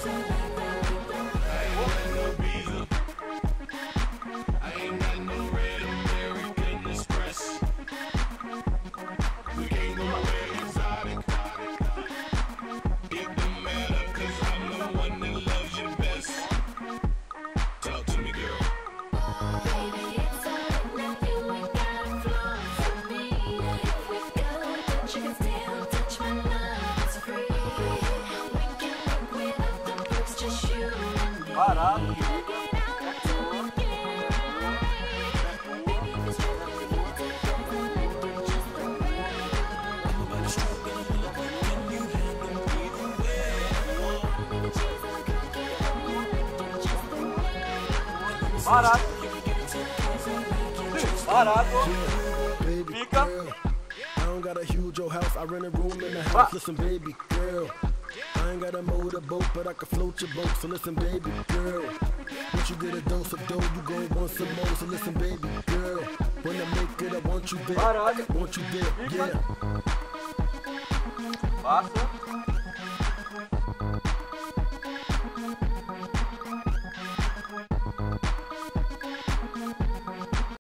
Parado. Parado. Parado. Fica. I don't got a huge old house, I rent a room in the house. Listen, baby girl, I ain't got a motorboat, but I can float your boat. So listen, baby girl, once you get a dose of dough, you gon' want some more. So listen, baby girl, when I make it, I want you there. Want you there, yeah. Passa.